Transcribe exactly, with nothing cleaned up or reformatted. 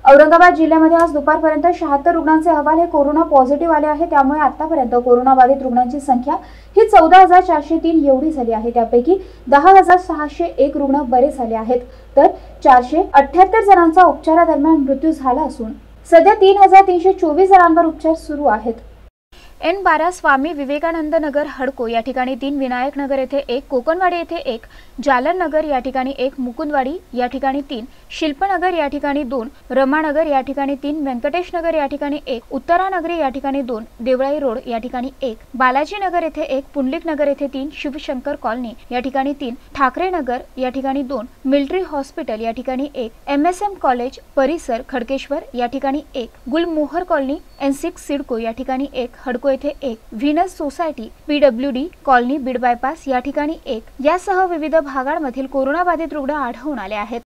औरंगाबाद जिल्ह्यामध्ये आज दुपारपर्यंत शहात्तर रुग्णांचे अहवाल हे कोरोना पॉझिटिव्ह आले आहे। त्यामुळे आतापर्यंत कोरोना बाधित रुग्णांची संख्या ही चौदा हजार चारशे तीन एवढी झाली आहे। त्यापैकी दहा हजार सहाशे एक रुग्ण बरे झाले आहेत, तर चारशे अठ्ठ्याहत्तर जणांचा उपचारादरम्यान मृत्यू झाला असून सध्या तीन हजार तीनशे चोवीस जणांवर उपचार सुरू आहेत। एन बारा स्वामी विवेकानंद नगर हडको या ठिकाणी तीन, विनायक नगर येथे एक, कोकणवाडी येथे एक, जालन नगर या ठिकाणी एक, मुकुंदवाडी या ठिकाणी तीन, शिल्पनगर या ठिकाणी दोन, रमानगर या ठिकाणी तीन, व्यंकटेश नगर या ठिकाणी एक, उत्तरानगरी या ठिकाणी दोन, देवळाई रोड या ठिकाणी एक, बालाजी नगर येथे एक, पुंडलिक नगर येथे तीन, शिवशंकर कॉलनी या ठिकाणी तीन, ठाकरे नगर या ठिकाणी दोन, मिलिटरी हॉस्पिटल या ठिकाणी एक, एम एस एम कॉलेज परिसर खडकेश्वर या ठिकाणी एक, गुलमोहर कॉलनी एन सिक्स सिडको या ठिकाणी एक, हडको येथे एक, Venus society PWD colony Beed bypass या ठिकाणी एक, यासह विविध भागांमधील कोरोना बाधित रुग्ण आढळून आले आहेत।